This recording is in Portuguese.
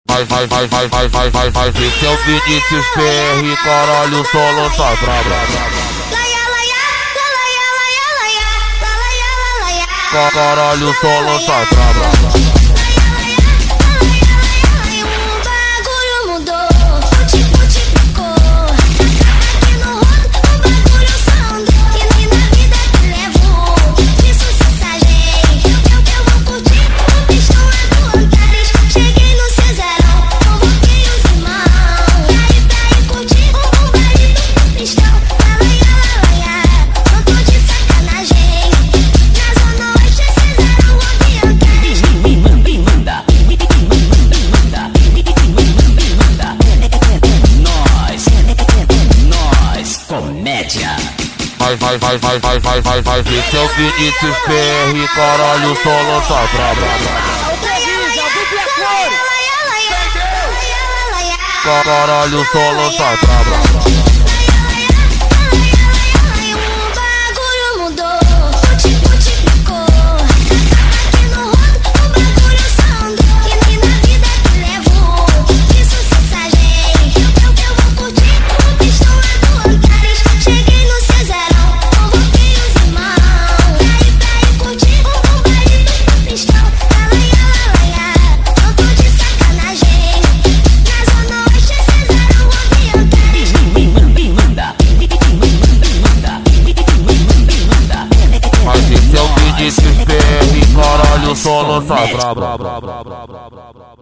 Vai, esse é o Vinícius PR, caralho, só lança braba. Caralho, só lança braba. Vai, esse é o Vinícius PR, caralho, só lança braba. Caralho, só lança braba. Vinícius PR, caralho, só lança braba.